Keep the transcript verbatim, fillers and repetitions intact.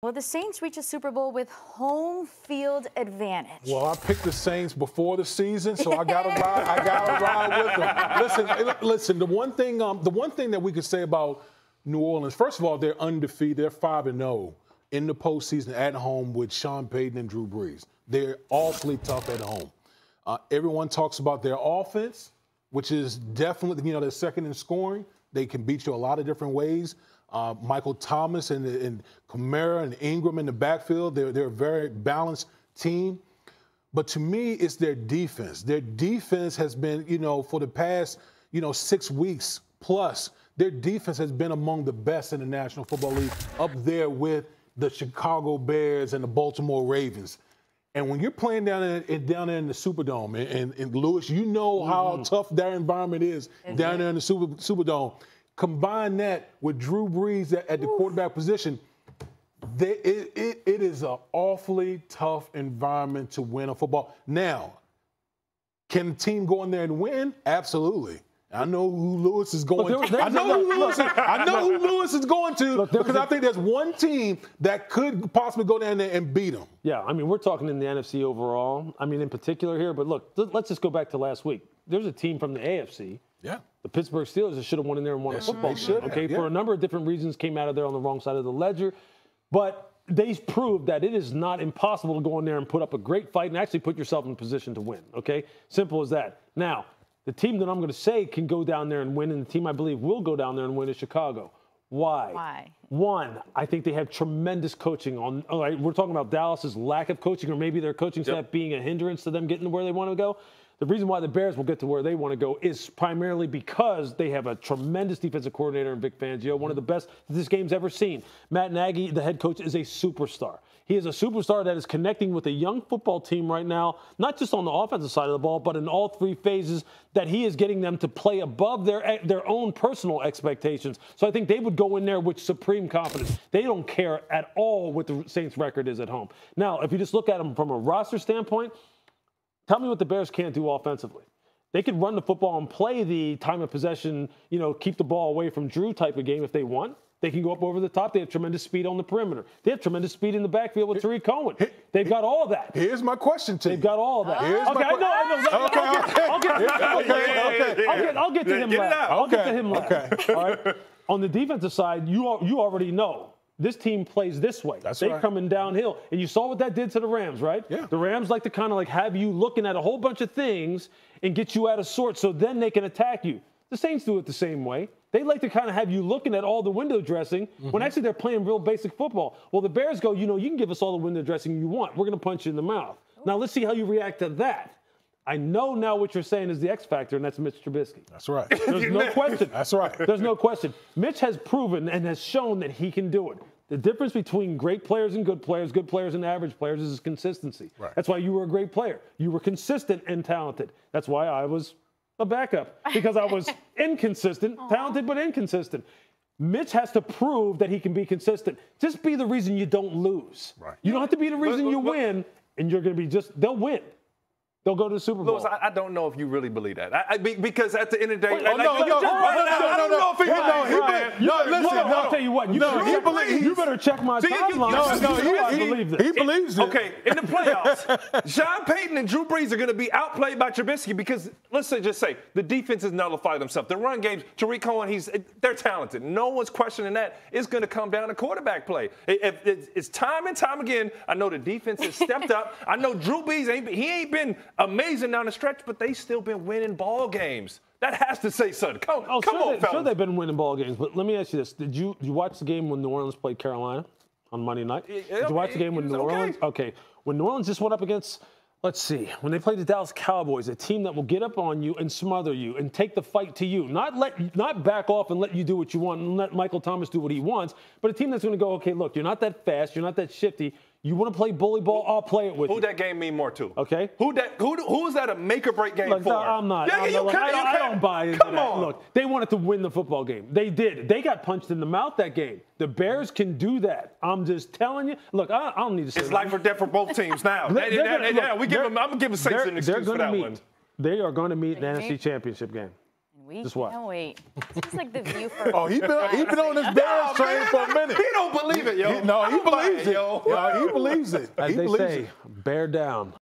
Will the Saints reach a Super Bowl with home field advantage? Well, I picked the Saints before the season, so I got to ride. I got to ride with them. Listen, listen. The one thing, um, the one thing that we could say about New Orleans, first of all, they're undefeated. They're five and zero in the postseason at home with Sean Payton and Drew Brees. They're awfully tough at home. Uh, everyone talks about their offense, which is definitely, you know, they're second in scoring. They can beat you a lot of different ways. Uh, Michael Thomas and, and Kamara and Ingram in the backfield, they're, they're a very balanced team. But to me, it's their defense. Their defense has been, you know, for the past, you know, six weeks plus, their defense has been among the best in the National Football League, up there with the Chicago Bears and the Baltimore Ravens. And when you're playing down in, down there in the Superdome, and, and, and Lewis, you know mm-hmm. how tough that environment is mm-hmm. down there in the Super, Superdome. Combine that with Drew Brees at, at the Ooh. quarterback position, they, it, it, it is an awfully tough environment to win a football. Now, can the team go in there and win? Absolutely. I know who Lewis is going look, there, to. I know who Lewis is, I know who Lewis is going to look, because I think there's one team that could possibly go down there and beat them. Yeah, I mean, we're talking in the N F C overall. I mean, in particular here. But look, let's just go back to last week. There's a team from the A F C. Yeah. The Pittsburgh Steelers that should have won in there and won yes, a football game. Okay, yeah. for a number of different reasons, came out of there on the wrong side of the ledger. But they proved that it is not impossible to go in there and put up a great fight and actually put yourself in a position to win. Okay, simple as that. Now, the team that I'm going to say can go down there and win, and the team I believe will go down there and win is Chicago. Why? Why? One, I think they have tremendous coaching. On, all right, we're talking about Dallas's lack of coaching, or maybe their coaching staff yep. being a hindrance to them getting to where they want to go. The reason why the Bears will get to where they want to go is primarily because they have a tremendous defensive coordinator in Vic Fangio, one of the best that this game's ever seen. Matt Nagy, the head coach, is a superstar. He is a superstar that is connecting with a young football team right now, not just on the offensive side of the ball, but in all three phases, that he is getting them to play above their, their own personal expectations. So I think they would go in there with supreme confidence. They don't care at all what the Saints' record is at home. Now, if you just look at them from a roster standpoint, tell me what the Bears can't do offensively. They could run the football and play the time of possession, you know, keep the ball away from Drew type of game if they want. They can go up over the top. They have tremendous speed on the perimeter. They have tremendous speed in the backfield with Tariq Cohen. They've got all of that. Here's my question to you. They've got all of that. Here's okay, my I know, I know. Okay, I'll get, I'll get, I'll get, okay, okay. I'll get, I'll get to him last. I'll get to him last. Okay. All right. On the defensive side, you you already know. This team plays this way. That's They're right. coming downhill. And you saw what that did to the Rams, right? Yeah. The Rams like to kind of like have you looking at a whole bunch of things and get you out of sorts so then they can attack you. The Saints do it the same way. They like to kind of have you looking at all the window dressing mm-hmm. when actually they're playing real basic football. Well, the Bears go, you know, you can give us all the window dressing you want. We're going to punch you in the mouth. Now, let's see how you react to that. I know now what you're saying is the X factor, and that's Mitch Trubisky. That's right. There's no question. That's right. There's no question. Mitch has proven and has shown that he can do it. The difference between great players and good players, good players and average players is consistency. Right. That's why you were a great player. You were consistent and talented. That's why I was a backup, because I was inconsistent, talented but inconsistent. Mitch has to prove that he can be consistent. Just be the reason you don't lose. Right. You don't have to be the reason look, you look, win, and you're going to be just, they'll win. They'll go to the Super Bowl. Louis, I, I don't know if you really believe that. I, I, because at the end of the day, Wait, like, oh, like, no, you no, just, no, I, no, I, no, I don't no, know if he no, believes no, that. he, no, listen, no, no, I'll tell you what. You, no, better, he check, believes, you better check my See, you- you- timeline. no, no, You know I he- believe he- this. he believes it. Okay, in the playoffs, Sean Payton and Drew Brees are going to be outplayed by Trubisky because, let's say, just say, the defense has nullified themselves. The run games, Tariq Cohen, he's they're talented. No one's questioning that. It's going to come down to quarterback play. It, it, it's time and time again. I know the defense has stepped up. I know Drew Brees, ain't, he ain't been amazing down the stretch, but they still been winning ball games. That has to say something. Come, oh, come sure on, they, fellas. Sure they've been winning ball games, but let me ask you this. Did you, did you watch the game when New Orleans played Carolina on Monday night? Yeah, Did you watch the game with New okay. Orleans? Okay. When New Orleans just went up against, let's see, when they played the Dallas Cowboys, a team that will get up on you and smother you and take the fight to you, not let, not back off and let you do what you want and let Michael Thomas do what he wants, but a team that's going to go, okay, look, you're not that fast, you're not that shifty. You want to play bully ball? I'll play it with Who you. that game mean more to? Okay. Who that? Who? Who is that a make or break game Look, for? no, I'm not. Yeah, I'm you not like, can, I, you I can. don't buy into Come that. on. Look, they wanted to win the football game. They did. They got punched in the mouth that game. The Bears can do that. I'm just telling you. Look, I, I don't need to say It's that. life or death for both teams now. They're- They- they're they- gonna- yeah, look, we give they're- them. I'm giving Saints they're- an excuse they're for gonna that meet. one. They are going to meet in the N F C Maybe. Championship game. We Just what? can't wait. It's just like the view for. Oh, he been he been on this Bears train for a minute. He don't believe it, yo. He- no, he I'm buying believes it. yo. Yeah, he believes it. As he they believes say, it. bear down.